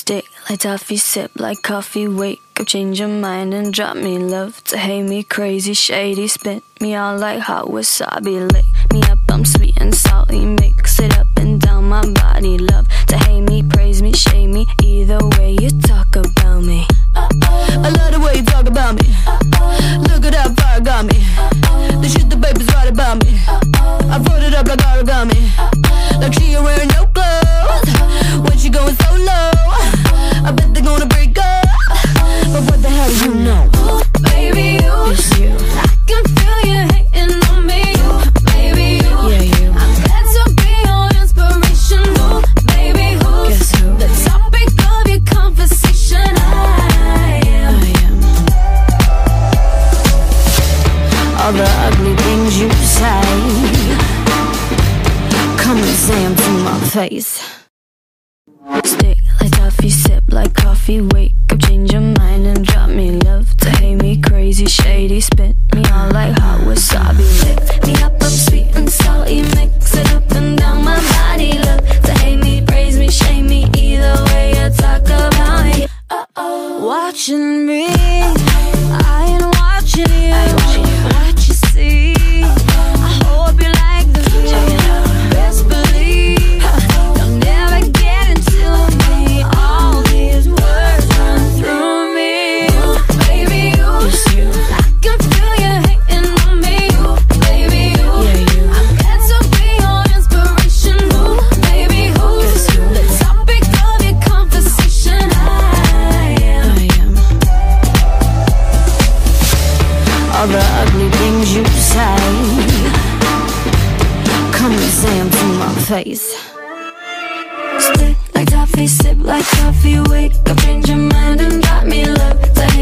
Stick like toffee, sip like coffee, wake up, change your mind and drop me love. To hate me crazy, shady, spin me all like hot wasabi. Lick me up, I'm sweet and salty, mix it up and down my body. Love to hate me, praise me, shade me, either way you talk about me. I love the way you talk about me. Look at how far it got me. The shit the papers write about me. I fold it up like origami, like she ain't wearing no clothes when she going so low. I bet they're gonna break up, but what the hell do you know? Ooh, baby, It's you. I can feel you hating on me. Ooh, baby, Yeah, you. I'm glad to be your inspiration. Ooh, baby, Guess who? the topic of your conversation? I am. All the ugly things you say, come and say them to my face. Stick like toffee, sip like coffee, wake up, change your mind and drop me love. To hate me crazy, shady, spit me all like hot wasabi. Lick me up, I'm sweet and salty, mix it up and down my body. Love to hate me, praise me, shame me, either way you talk about me. Watching me, I ain't watching you. What you see, I hope you like the view. Best believe you'll never get into me. All these words run through me. Ooh, baby, It's you. I can feel you hating on me. Ooh, baby, Yeah, you. I'm glad to be your inspiration. Ooh, baby, Guess who? the topic of your conversation? I am. All the ugly things you say, come and say them to my face. Stick like toffee, sip like coffee, wake up, change your mind and drop me love. To